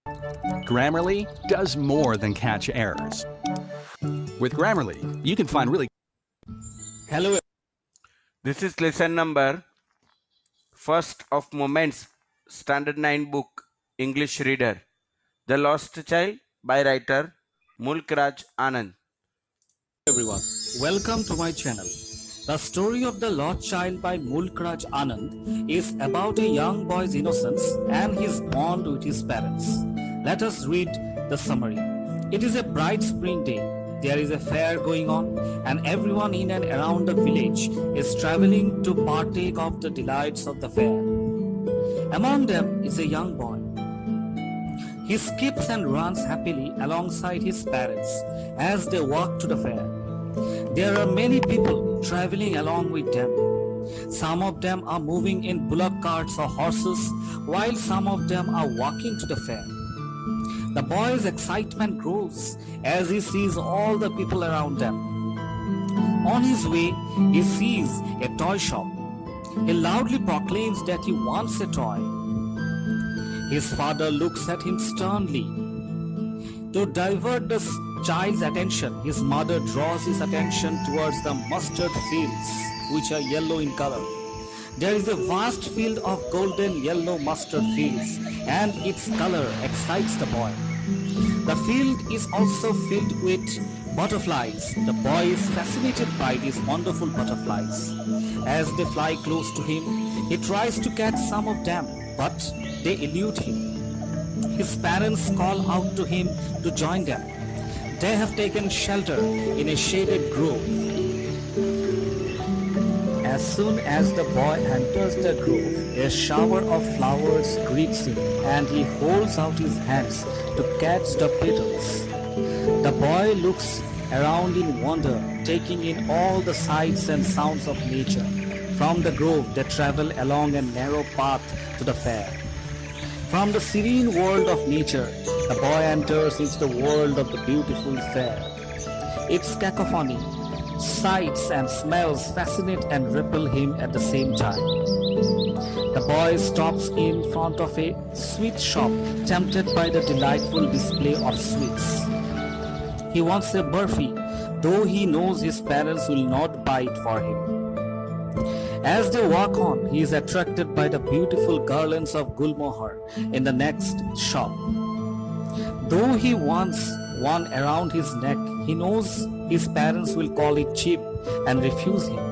Grammarly does more than catch errors. With Grammarly, you can find really... Hello. This is lesson number first of Moments, Standard 9 book, English Reader. The Lost Child by writer Mulk Raj Anand. Everyone, welcome to my channel. The story of the Lost Child by Mulk Raj Anand is about a young boy's innocence and his bond with his parents. Let us read the summary. It is a bright spring day. There is a fair going on, and everyone in and around the village is traveling to partake of the delights of the fair. Among them is a young boy. He skips and runs happily alongside his parents as they walk to the fair. There are many people traveling along with them. Some of them are moving in bullock carts or horses, while some of them are walking to the fair. The boy's excitement grows as he sees all the people around them. On his way, he sees a toy shop. He loudly proclaims that he wants a toy. His father looks at him sternly. To divert the child's attention, his mother draws his attention towards the mustard fields, which are yellow in color. There is a vast field of golden yellow mustard fields, and its color excites the boy. The field is also filled with butterflies. The boy is fascinated by these wonderful butterflies. As they fly close to him, he tries to catch some of them, but they elude him. His parents call out to him to join them. They have taken shelter in a shaded grove. As soon as the boy enters the grove, a shower of flowers greets him, and he holds out his hands to catch the petals. The boy looks around in wonder, taking in all the sights and sounds of nature. From the grove, they travel along a narrow path to the fair. From the serene world of nature, the boy enters into the world of the beautiful fair. Its cacophony, sights and smells fascinate and repel him at the same time. The boy stops in front of a sweet shop, tempted by the delightful display of sweets. He wants a burfi, though he knows his parents will not buy it for him. As they walk on, he is attracted by the beautiful garlands of gulmohar in the next shop. Though he wants one around his neck, he knows his parents will call it cheap and refuse him.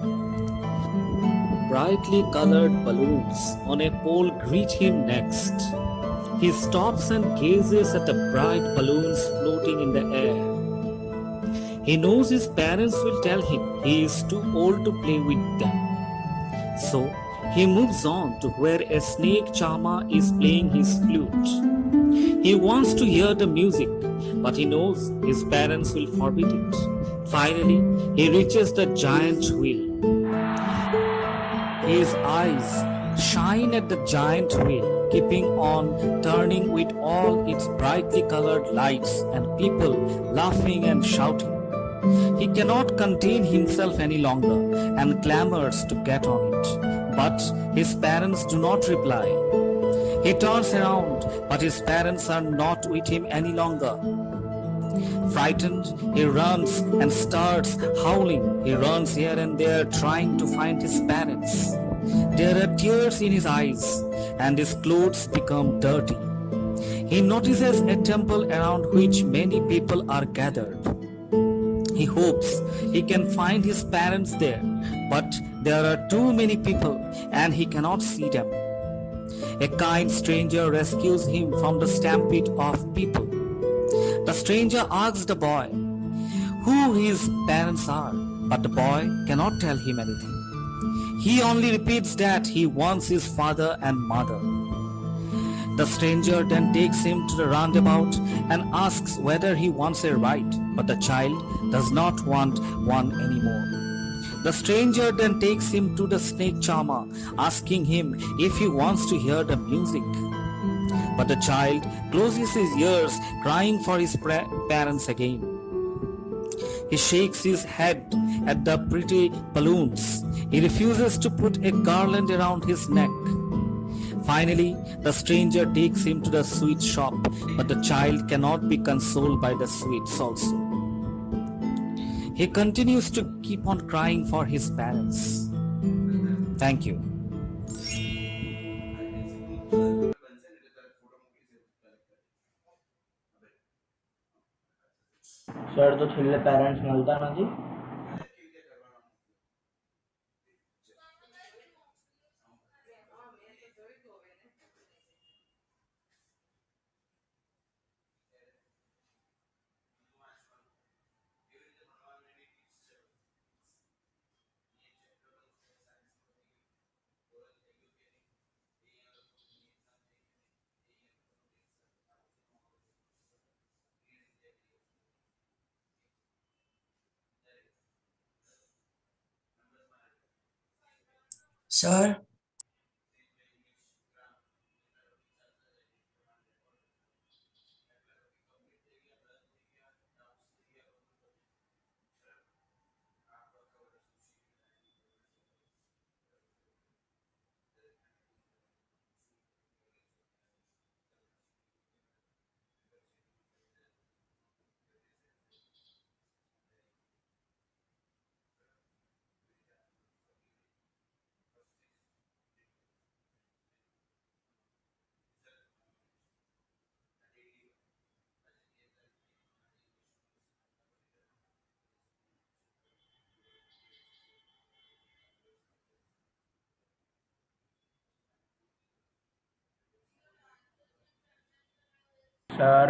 Brightly colored balloons on a pole greet him next. He stops and gazes at the bright balloons floating in the air. He knows his parents will tell him he is too old to play with them. So he moves on to where a snake charmer is playing his flute. He wants to hear the music, but he knows his parents will forbid it. Finally, he reaches the giant wheel. His eyes shine at the giant wheel, keeping on turning with all its brightly colored lights and people laughing and shouting. He cannot contain himself any longer and clamors to get on it. But his parents do not reply. He turns around, but his parents are not with him any longer. Frightened, he runs and starts howling. He runs here and there trying to find his parents. There are tears in his eyes, and his clothes become dirty. He notices a temple around which many people are gathered. He hopes he can find his parents there, but there are too many people and he cannot see them. A kind stranger rescues him from the stampede of people. The stranger asks the boy who his parents are, but the boy cannot tell him anything. He only repeats that he wants his father and mother. The stranger then takes him to the roundabout and asks whether he wants a ride, but the child does not want one anymore. The stranger then takes him to the snake charmer, asking him if he wants to hear the music. But the child closes his ears, crying for his parents again. He shakes his head at the pretty balloons. He refuses to put a garland around his neck. Finally, the stranger takes him to the sweet shop, but the child cannot be consoled by the sweets also. He continues to keep on crying for his parents. Thank you. Sir તો છેલ્લે parents મળતા નથી. Sir, sir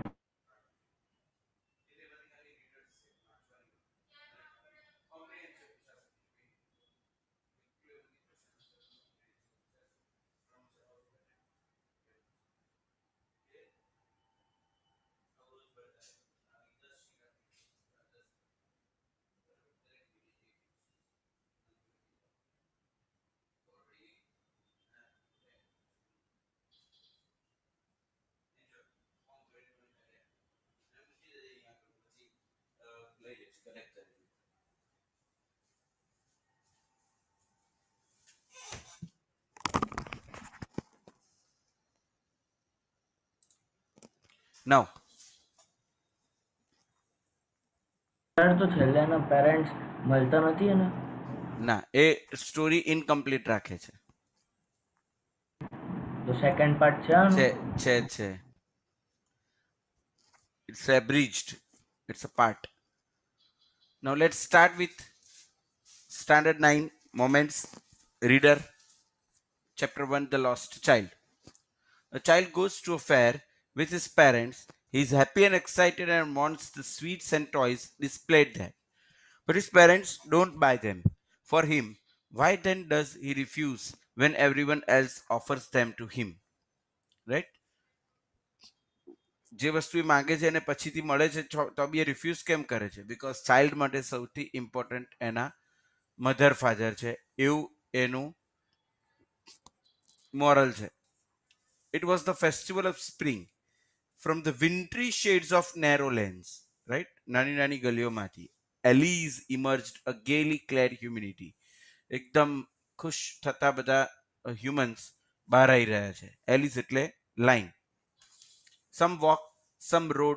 Now, sir તો છેલ્લે એના parents મળતા નથી એને. ના એ સ્ટોરી ઇનકમ્પ્લીટ રાખે છે. તો સેકન્ડ પાર્ટ છે આનું? છે it's abridged, it's a part. Now let's start with standard 9 moments reader, chapter 1, the lost child. A child goes to a fair with his parents. He is happy and excited and wants the sweets and toys displayed there, but his parents don't buy them for him. Why then does he refuse when everyone else offers them to him? Right? જે વસ્તુ એ માંગે છે અને પછીથી મળે છે તો બી એ refuse કેમ કરે છે? બીકોઝ ચાઇલ્ડ માટે સૌથી ઇમ્પોર્ટન્ટ એના મધર ફાધર છે, એવું એનું મોરલ છે. It was the festival of spring. From the wintry shades of narrow lanes, right? નાની નાની ગલીઓમાંથી Elise emerged a gaily clad humanity. એકદમ ખુશ થતા બધા હ્યુમન્સ બહાર આવી રહ્યા છે. એલિસ એટલે લાઈન. Some walk some rode.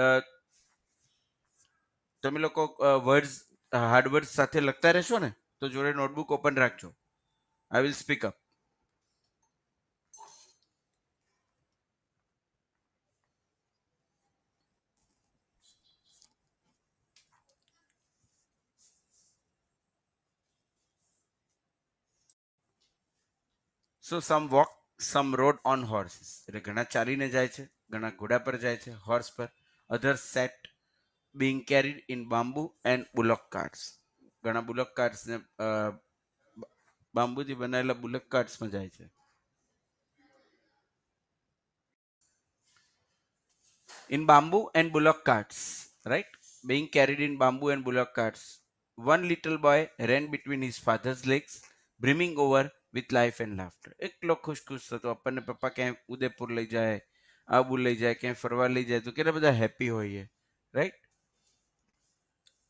તમે લોકો વર્ડ્સ હાર્ડ વર્ડ્સ સાથે લખતા રહેશો ને, તો જોડે નોટબુક ઓપન રાખજો. I will speak up. So some walk some rode on horses, એટલે ઘણા ચાલીને જાય છે, ઘણા ઘોડા પર જાય છે, હોર્સ પર. Others sat being carried in bamboo and bullock carts. ઘણા બુલક કાર્ટ્સ ને બાંબુથી બનાવેલા બુલક કાર્ટ્સમાં જાય છે. In bamboo and bullock carts, right? Being carried in bamboo and bullock carts. One little boy ran between his father's legs, brimming over with life and laughter. એકલો ખુશ ખુશ થતો. આપણને પપ્પા ક્યાંય ઉદયપુર લઈ જાય, આબુ લઈ જાય, ક્યાંય ફરવા લઈ જાય તો કેટલા બધા હેપી હોઈએ, right?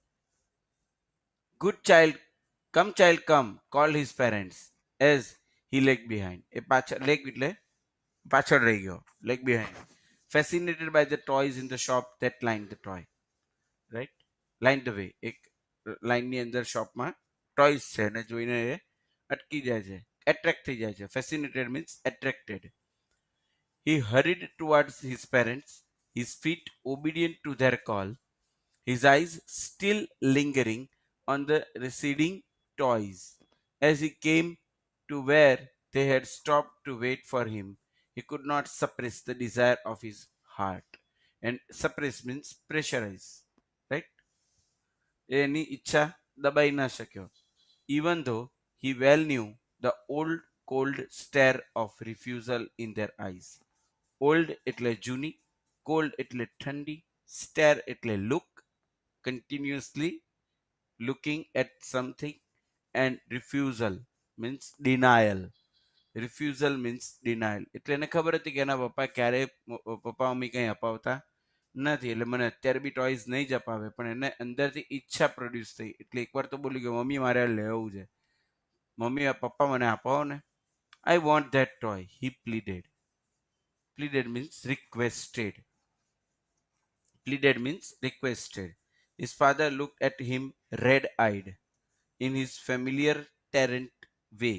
Good child, come, called his parents, as he lagged behind. એ પાછળ leg એટલે પાછળ રહી ગયો. Leg behind. Fascinated by the toys in the shop that lined the toy. Right? Lined the way. એક લાઈનની અંદર શોપમાં ટોયસ છે અને જોઈને એ અટકી જાય છે. એટ્રેક્ટ થઈ જાય છે. Fascinated means attracted. He hurried towards his parents, his feet obedient to their call, his eyes still lingering on the receding toys. As he came to where they had stopped to wait for him, he could not suppress the desire of his heart. And suppress means pressurize, right? એની ઈચ્છા દબાઈ ન શક્યો. Even though he well knew the old cold stare of refusal in their eyes. Old એટલે જૂની, cold એટલે ઠંડી, stare એટલે look, continuously looking at something, and refusal means denial. Refusal means denial. એટલે એને ખબર હતી કે એના પપ્પા ક્યારે પપ્પા મમ્મી કંઈ અપાવતા નથી, એટલે મને અત્યારે બી ટોયઝ નહીં જ અપાવે, પણ એને અંદરથી ઈચ્છા પ્રોડ્યુસ થઈ. એટલે એકવાર તો બોલી ગયો, મમ્મી મારે લેવું છે, મમ્મી પપ્પા મને અપાવો ને. I want that toy, he pleaded. Pleaded means requested. Pleaded means requested. His father looked at him red-eyed in his familiar tyrant way.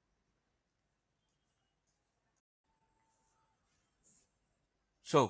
So,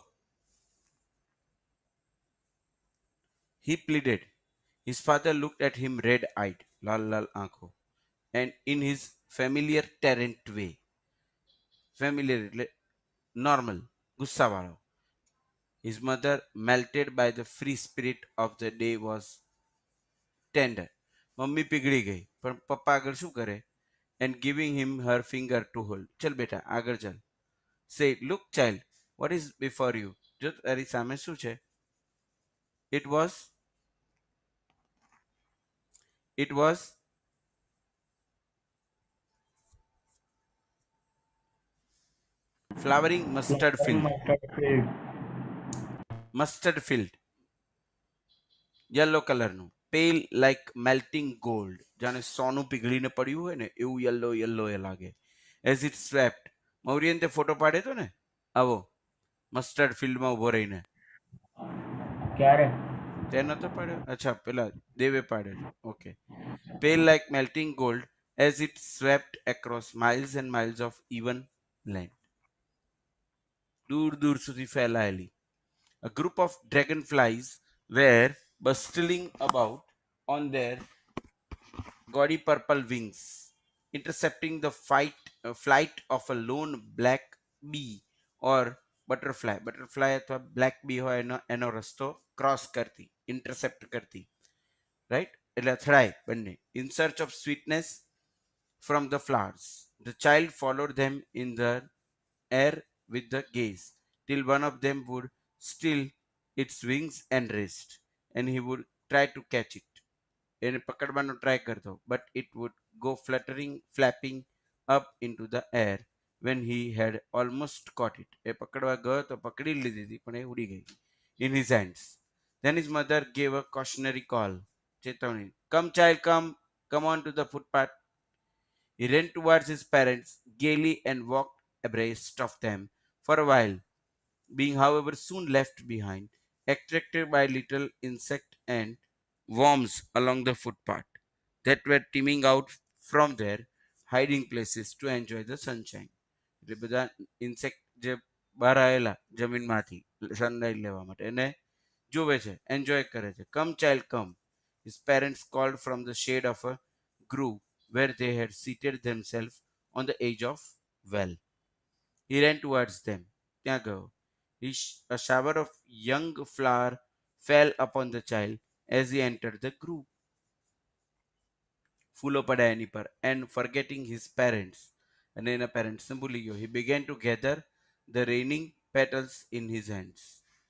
he pleaded. His father looked at him red-eyed, lal lal aankho, and in his familiar tyrant way. Familiar એટલે normal, ગુસ્સાવાળો. His mother, melted by the free spirit of the day, was tender. મમ્મી પીગળી ગઈ, પણ પપ્પા આગળ શું કરે? And giving him her finger to hold. ચલ બેટા આગળ ચલ. Say, look child, what is before you? જો તારી સામે શું છે? It was flowering mustard field. Mustard field. Yellow કલરનું. Pale like melting gold. જાણે સોનું પીગળીને પડ્યું હોય ને એવું યલો યલો એ લાગે. As it swept. મૌર્યન તે ફોટો પાડે તો ને આવો મસ્ટર્ડ ફિલ્ડમાં ઉભો રહીને. ક્યારે? તે નતો પાડ્યો? અચ્છા પેલા દેવે પાડ્યો. Okay. Pale like melting gold as it swept across miles and miles of even land. દૂર દૂર સુધી ફેલાયેલી. A group of dragonflies were bustling about on their gaudy purple wings, intercepting the flight of a lone black bee or butterfly. Butterfly અથવા black bee હોય એનો રસ્તો cross કરતી, intercept કરતી, right? એટલે અથડાય બંને. In search of sweetness from the flowers. The child followed them in the air with the gaze, till one of them would still its wings and rest, and he would try to catch it. એને પકડવાનો try કરતો, but it would go flapping up into the air when he had almost caught it. એ પકડવા ગયો તો પકડી લીધી હતી, પણ એ ઉડી ગઈ. In his hands. Then his mother gave a cautionary call. ચેતવણી. Come child, come on to the footpath. He ran towards his parents gaily and walked abreast of them for a while, being however soon left behind, attracted by little insect and worms along the footpath that were teeming out from their hiding places to enjoy the sunshine. એટલે બધા insect જે બહાર આવેલા જમીનમાંથી sunlight લેવા માટે એને જોવે છે, એન્જોય કરે છે. Come child come. His parents called from the shade of a grove where they had seated themselves on the edge of well. He ran towards them. ત્યાં ગયો. A shower of young flower fell upon the child as he entered the grove. ફૂલો પડ્યા એની પર. And forgetting his parents, અને એના પેરેન્ટ્સને ભૂલી ગયો. He began to gather the raining petals in his hands.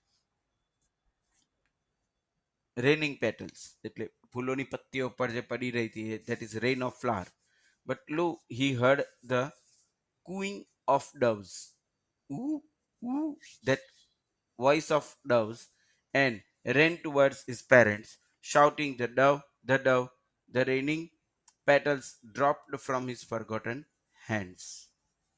Raining petals એટલે ફૂલોની પત્તીઓ પર જે પડી રહી હતી, that is rain of flower. But lo, he heard the cooing of doves. Ooh, ooh, that voice of doves, and ran towards his parents, shouting, the dove, the raining petals dropped from his forgotten hands.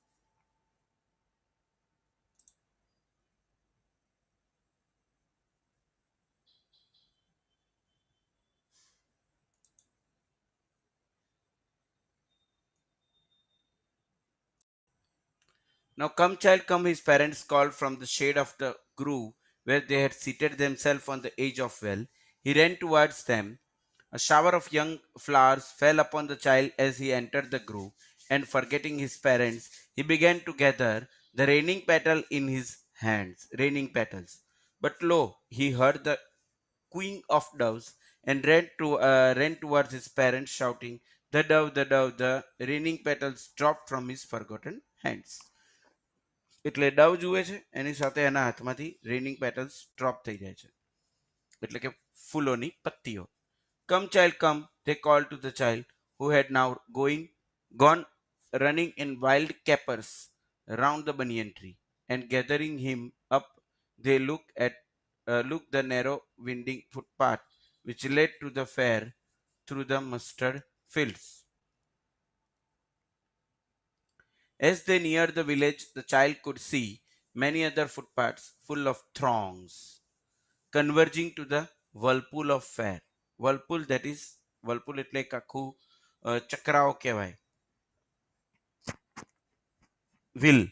Now come, child, come, his parents called from the shade of the grove where they had seated themselves on the edge of well. He ran towards them. A shower of young flowers fell upon the child as he entered the grove, and forgetting his parents, he began to gather the raining petal in his hands, raining petals. But lo, he heard the cooing of doves and ran towards his parents, shouting, "The dove, the dove!" The raining petals dropped from his forgotten hands. એટલે dove જુએ છે એની સાથે એના હાથમાંથી raining petals drop થઈ જાય છે એટલે કે ફૂલોની પત્તીઓ. Come, child, come, they called to the child, who had now gone running in wild capers round the banyan tree, and gathering him up, they looked the narrow winding footpath which led to the fair through the mustard fields. As they neared the village, the child could see many other footpaths full of throngs, converging to the whirlpool of fair. Whirlpool, that is, whirlpool એટલે એક આખું ચક્રાઓ કહેવાય. Wheel.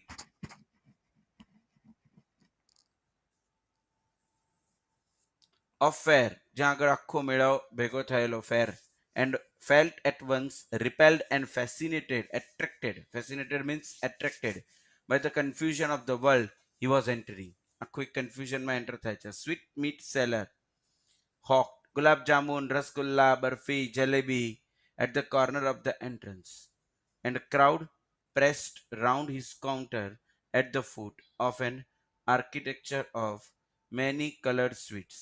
Of fair, જ્યાં આગળ આખો મેળો ભેગો થયેલો fair, and felt at once repelled and fascinated means attracted by the confusion of the world he was entering. A quick confusion માં enter થાય છે. Sweet meat seller hawked gulab jamun, rasgulla, barfi, jalebi at the corner of the entrance, and a crowd pressed round his counter at the foot of an architecture of many colored sweets,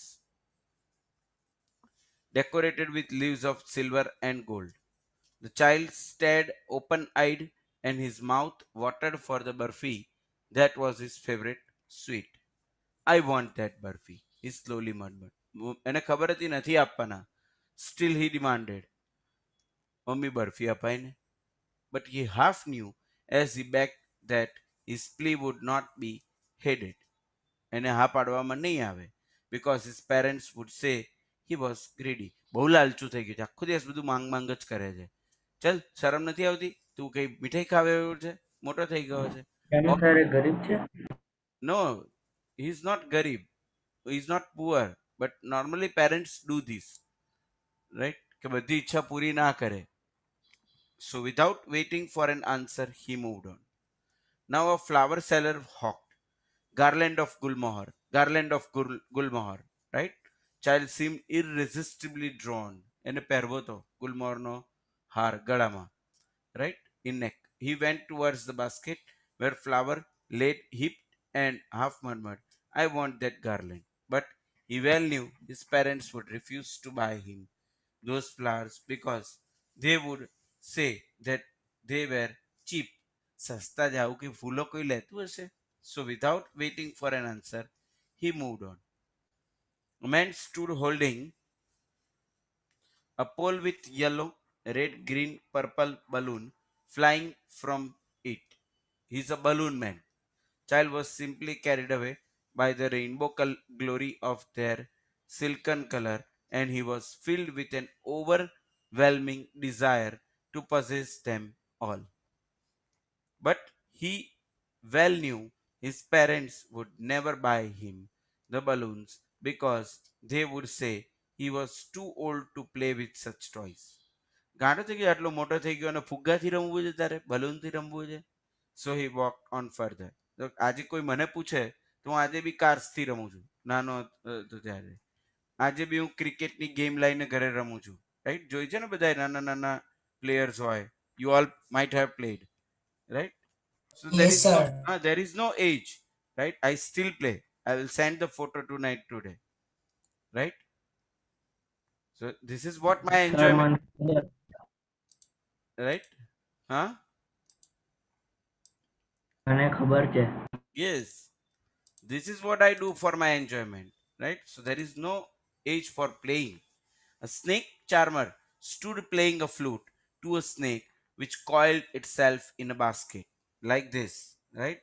decorated with leaves of silver and gold. The child stared open-eyed, and his mouth watered for the barfi that was his favorite sweet. I want that barfi, he slowly murmured. એને ખબર હતી નથી આપવાના. Still he demanded, મમ્મી બરફી અપાય ને. But he half knew as he begged that his plea would not be heeded. એને હા પાડવામાં નહીં આવે, because his parents would say he was greedy. બહુ લાલચું થઈ ગયું છે, આખો દિવસ બધું માંગ માંગ જ કરે છે. ચલ, શરમ નથી આવતી? તું કઈ મીઠાઈ ખાવે એવું છે? મોટો થઈ ગયો છે? એનું તારે ગરીબ છે? No, he is not garib. He is not poor. But normally parents do this, right? કે બધી ઈચ્છા પૂરી ના કરે. So without waiting for an answer, he moved on. Now a flower seller hawked garland of gulmohar, right? Child seemed irresistibly drawn. એને પહેરવો તો ગુલમોહરનો હાર ગળામાં, right? In neck. He went towards the basket where flower laid heaped and half murmured, I want that garland. But he well knew his parents would refuse to buy him those flowers because they would say that they were cheap. સસ્તા જ આવું કે ફૂલો કોઈ લેતું હશે? So without waiting for an answer, he moved on. A man stood holding a pole with yellow, red, green, purple balloon flying from it. He's a balloon man. Child was simply carried away by the rainbow glory of their silken color, and he was filled with an overwhelming desire to possess them all. But he well knew his parents would never buy him the balloons because they would say he was too old to play with such toys. ગાંડો થઈ ગયો, આટલો મોટો થઈ ગયો અને ફુગ્ગાથી રમવું છે તારે, બલૂનથી રમવું છે. So he walked on further. તો આજે કોઈ મને પૂછે તો હું આજે બી કાર્સથી રમું છું, નાનો હતો ત્યારે. આજે બી હું ક્રિકેટની ગેમ લઈને ઘરે રમું છું, રાઈટ? જોઈ છે ને બધા નાના નાના પ્લેયર્સ હોય. You all might have played, right? So Yes, sir. there is no age, right? I still play. I will send the photo tonight today, right? So this is what my enjoyment, right? Huh? મને ખબર છે. Yes, this is what I do for my enjoyment, right? So there is no age for playing. A snake charmer stood playing a flute to a snake which coiled itself in a basket like this, right?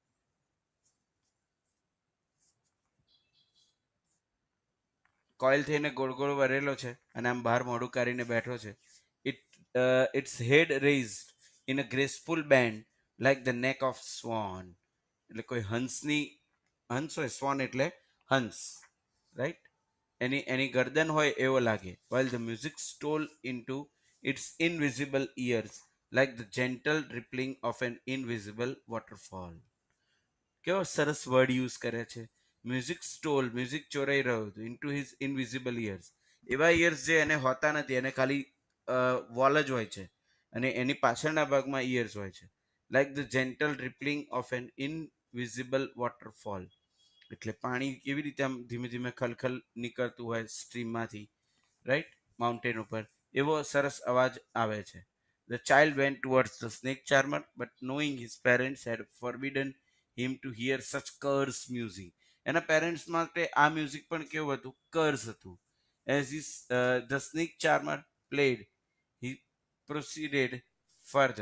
Coil થઈને ગોળ ગોળ વરેલો છે અને આમ બહાર મોઢું કાઢીને બેઠો છે. Its head raised in a graceful bend like the neck of swan. એટલે કોઈ હંસની હંસ હોય, સ્વાન એટલે હંસ, રાઈટ? એની ગરદન હોય એવો લાગે. While the music stole into its invisible ears like the gentle rippling of an invisible waterfall. કેવો સરસ વર્ડ યુઝ કરે છે. મ્યુઝિક સ્ટોલ, મ્યુઝિક ચોરાઈ રહ્યું હતું ઇન્ટુ હિઝ ઇનવિઝિબલ ઇયર્સ. એવા ઇયર્સ જે એને હોતા નથી, એને ખાલી વોલ જ હોય છે અને એની પાછળના ભાગમાં ઇયર્સ હોય છે. Like the gentle rippling of an invisible waterfall. એટલે પાણી કેવી રીતે આમ ધીમે ધીમે ખલખલ નીકળતું હોય સ્ટ્રીમમાંથી, રાઈટ, માઉન્ટેન ઉપર, એવો સરસ અવાજ આવે છે. The child went towards the snake charmer, but knowing his parents had forbidden him to hear such curse music. એના પેરેન્ટ્સ માટે આ મ્યુઝિક પણ કેવું હતું? કર્સ હતું. As the snake charmer played, he proceeded further.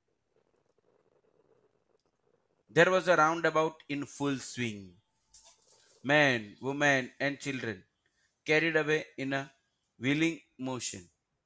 There was a roundabout in full swing. Men, women, and children carried away in a wheeling motion.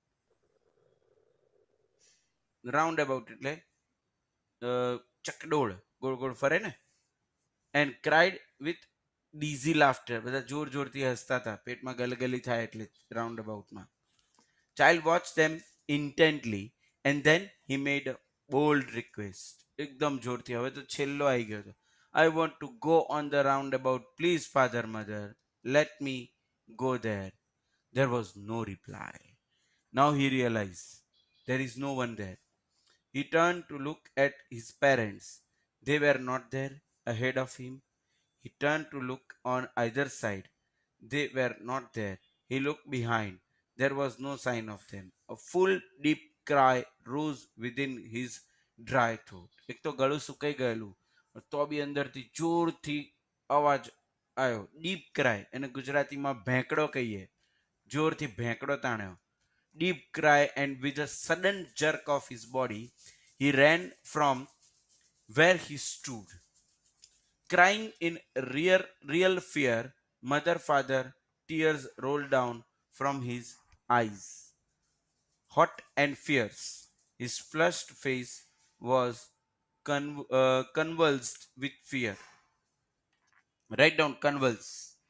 Roundabout એટલે ચકડોળ, ગોળ ગોળ ફરે ને. And cried with dizzy laughter. બધા જોર જોરથી હસતા હતા, પેટમાં ગલગલી થાય એટલે round. Child watched them intently and then he made a bold request. એકદમ જોરથી, હવે તો છેલ્લો આવી ગયો હતો. I want to go on the roundabout, please, father, mother. Let me go there. There was no reply. Now he realized there is no one there. He turned to look at his parents. They were not there ahead of him. He turned to look on either side. They were not there. He looked behind. There was no sign of them. A full deep cry rose within his dry throat. એક તો ગળું સુકાઈ ગયેલું, તો બી અંદરથી જોરથી અવાજ આવ્યો. ડીપ ક્રાય, એને ગુજરાતીમાં ભેંકડો કહીએ. જોરથી ભેંકડો તાણ્યો. Deep cry, and with a sudden jerk of his body, he ran from where he stood. Crying in real fear, mother, father, tears rolled down from his eyes. Hot and fierce, his flushed face was convulsed with fear. Write down convulse.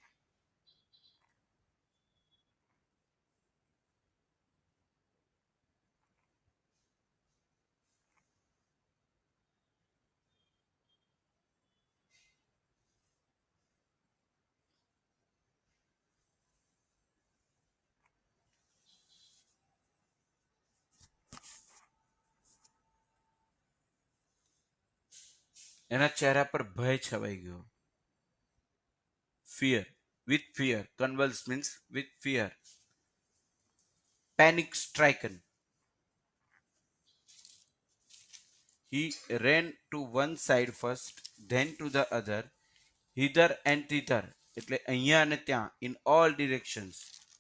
એના ચહેરા પર ભય છવાઈ ગયો. Fear, with fear. Convulse means with fear. Panic striken. He ran to one side first, then to the other, hither and thither. એટલે અહીંયા અને ત્યાં, in all directions.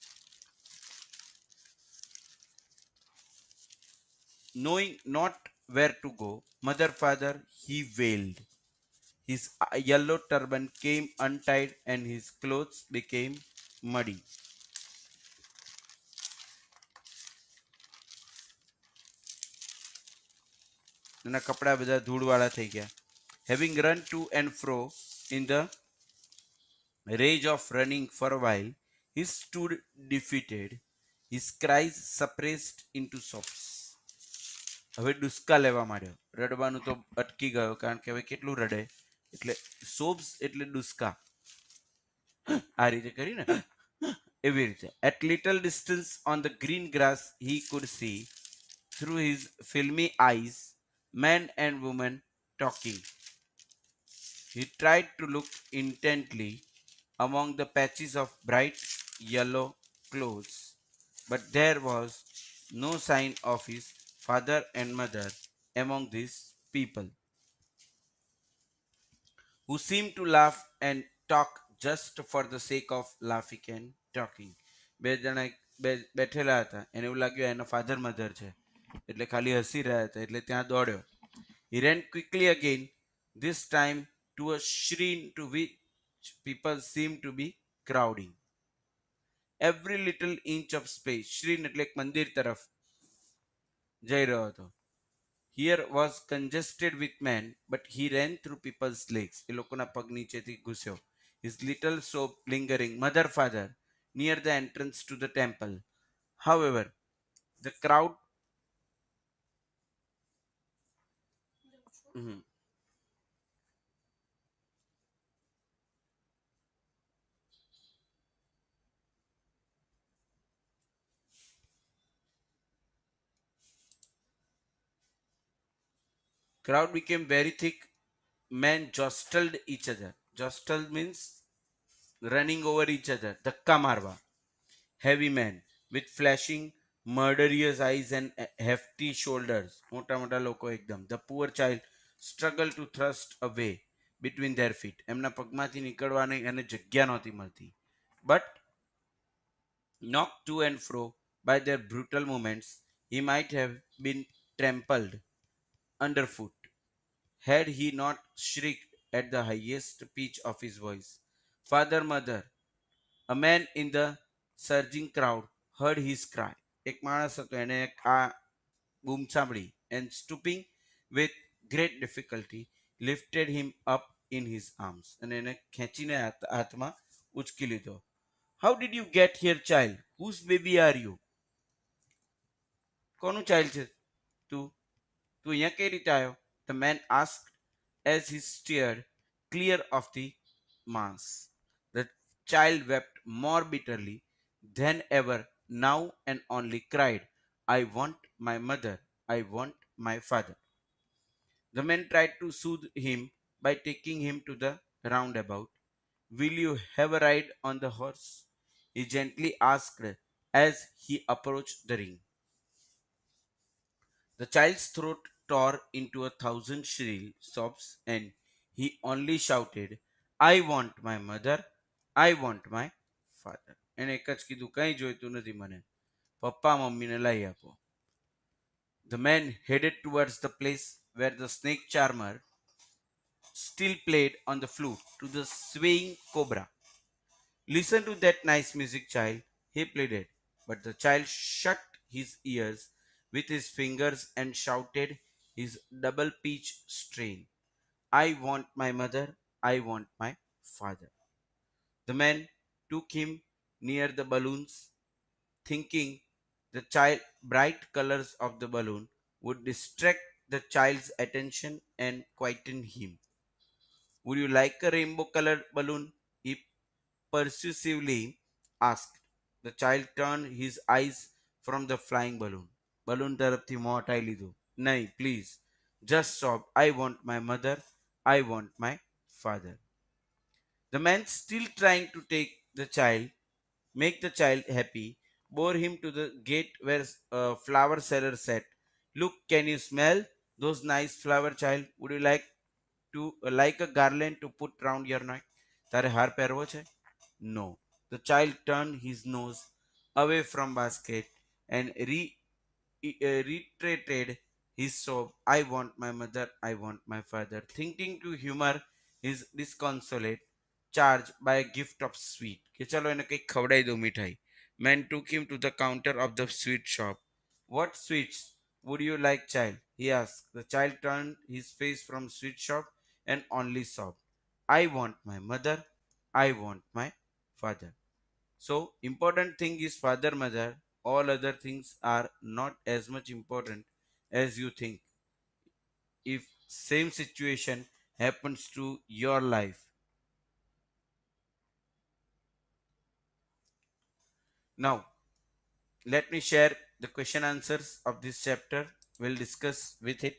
Knowing not where to go, mother, father, he wailed. His yellow turban came untied and his clothes became muddy. એના કપડા બધા ધૂળવાળા થઈ ગયા. Having run to and fro in the rage of running for a while, he stood defeated, his cries suppressed into sobs. હવે ડુસ્કા લેવા માંડ્યો. રડવાનું તો અટકી ગયો, કારણ કે હવે કેટલું રડે. એટલે સોબ્સ એટલે ડુસ્કા. આ રીતે કરીને એવી રીતે. At little distance on the green grass he could see through his filmy eyes men and women talking. He tried to look intently among the patches of bright yellow clothes, but there was no sign of his father and mother among these people, who seemed to laugh and talk just for the sake of laughing and talking. બે જણા બેઠેલા હતા, એને એવું લાગ્યું એના father mother છે, એટલે ખાલી હસી રહ્યા હતા એટલે ત્યાં દોડ્યો. He ran quickly again, this time to a shrine to which people seemed to be crowding. Every little inch of space, shrine એટલે એક મંદિર તરફ જઈ રહ્યો હતો. Here was congested with men, but he ran through people's legs. એ લોકોના પગ નીચેથી ઘૂસ્યો. His little soap lingering, mother, father, near the entrance to the temple. However, the crowd Mhm. Crowd became very thick. Men jostled each other. Jostle means running over each other. Dhakka marwa. Heavy men with flashing, murderous eyes and hefty shoulders. મોટા મોટા લોકો એકદમ. The poor child struggled to thrust away between their feet. એમના પગમાંથી નીકળવાની એને જગ્યા નહોતી મળતી. But knocked to and fro by their brutal movements, he might have been trampled underfoot had he not shrieked at the highest pitch of his voice. Father, mother, a man in the surging crowd heard his cry. એક માણસ હતો એને આ બૂમ સાંભળી and stooping with great difficulty lifted him up in his arms અને એને ખેંચીને હાથમાં ઉચકી લીધો. How did you get here, child? Whose baby are you? કોનું ચાઇલ્ડ છે તું? તું અહીંયા કઈ રીતે આવ્યો? The man asked as he steered clear of the mass. The child wept more bitterly than ever now and only cried, I want my mother, I want my father. The man tried to soothe him by taking him to the roundabout. Will you have a ride on the horse? He gently asked as he approached the ring. The child's throat tore into 1,000 shrill sobs and he only shouted, I want my mother, I want my father. એને એક જ કીધું કંઈ જોઈતું નથી મને, પપ્પા મમ્મીને લઈ આપો. The man headed towards the place where the snake charmer still played on the flute to the swaying cobra. Listen to that nice music, child, he pleaded. But the child shut his ears with his fingers and shouted his double pitch strain. I want my mother, I want my father. The man took him near the balloons, thinking the child bright colors of the balloon would distract the child's attention and quieten him. Would you like a rainbow colored balloon? He persuasively asked. The child turned his eyes from the flying balloon. Balloon તરફથી મોં હટાઈ લીધું. નહીં, please. Just sob. I want my mother. I want my father. The man, still trying to make the child happy, bore him to the gate where a flower seller said, Look, can you smell those nice flower, child? Would you like a garland to put round your neck? તારે હાર પહેરવો છે? No. The child turned his nose away from basket and reiterated his sob, I want my mother, I want my father, thinking to humor his disconsolate charge by a gift of sweet. કે ચલો એને કંઈક ખવડાવી દો મીઠાઈ. Man took him to the counter of the sweet shop. What sweets would you like, child? He asked. The child turned his face from sweet shop and only sobbed, I want my mother, I want my father. So, important thing is father, mother. All other things are not as much important as you think. If same situation happens to your life. Now, let me share the question answers of this chapter. We'll discuss with it.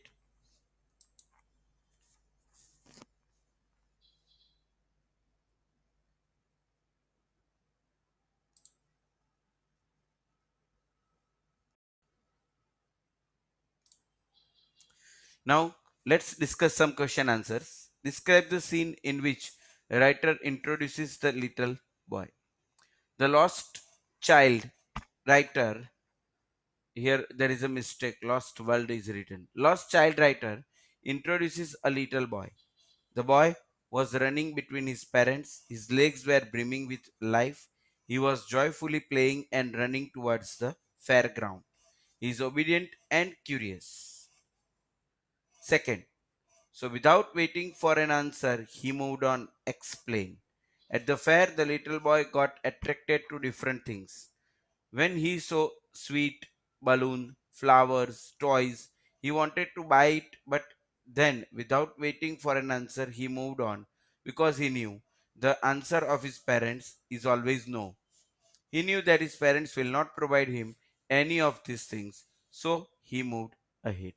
Now, let's discuss some question answers. Describe the scene in which the writer introduces the little boy. The lost child writer here there is a mistake. Lost world is written. Lost child writer introduces a little boy. The boy was running between his parents. His legs were brimming with life. He was joyfully playing and running towards the fairground. He is obedient and curious. Second, so without waiting for an answer, he moved on. Explain. At the fair, the little boy got attracted to different things. When he saw sweet, balloon, flowers, toys, he wanted to buy it, but then, without waiting for an answer, he moved on because he knew the answer of his parents is always no. He knew that his parents will not provide him any of these things, so he moved ahead.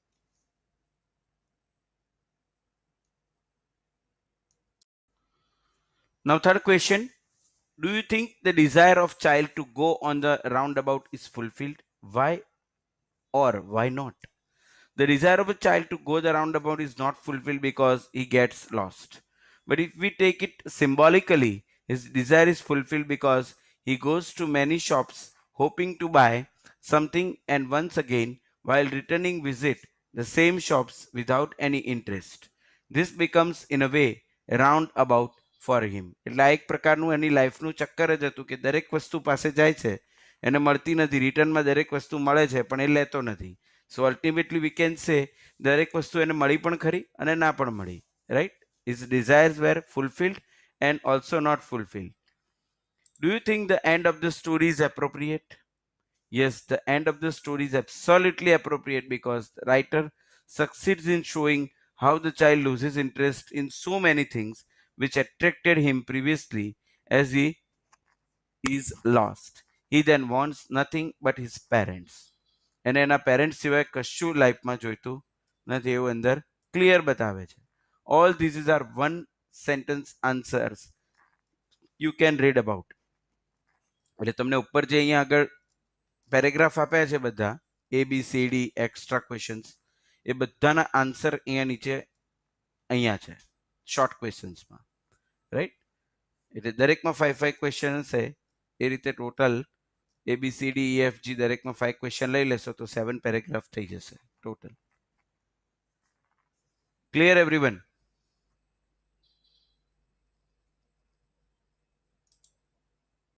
Now, third question. Do you think the desire of child to go on the roundabout is fulfilled? Why or why not? The desire of a child to go the roundabout is not fulfilled because he gets lost. But if we take it symbolically, his desire is fulfilled because he goes to many shops hoping to buy something, and once again, while returning, visit the same shops without any interest. This becomes, in a way, a roundabout for him. એટલે આ એક પ્રકારનું એની લાઈફનું ચક્કર જ હતું કે દરેક વસ્તુ પાસે જાય છે, એને મળતી નથી, રિટર્નમાં દરેક વસ્તુ મળે છે પણ એ લેતો નથી. So ultimately we can say દરેક વસ્તુ એને મળી પણ ખરી અને ના પણ મળી, right? His desires were fulfilled and also not fulfilled. Do you think the end of the story is appropriate? Yes, the end of the story is absolutely appropriate because the writer succeeds in showing how the child loses interest in so many things which attracted him previously. As he is lost, he then wants nothing but his parents. એને એના parents સિવાય કશું લાઈફમાં જોઈતું નથી એવું અંદર clear બતાવે છે. All these are one sentence answers you can read about. એટલે તમને ઉપર જે અહીંયા આગળ પેરેગ્રાફ આપ્યા છે બધા ABCD એક્સ્ટ્રા ક્વેશ્ચન્સ, એ બધાના આન્સર અહીંયા નીચે અહીંયા છે શોર્ટ ક્વેશ્ચન્સમાં, રાઈટ? એટલે દરેકમાં 5 ક્વેશ્ચન હશે. એ રીતે ટોટલ ABCDEFG દરેકમાં 5 ક્વેશ્ચન લઈ લેશો તો 7 પેરેગ્રાફ થઈ જશે ટોટલ. Clear everyone?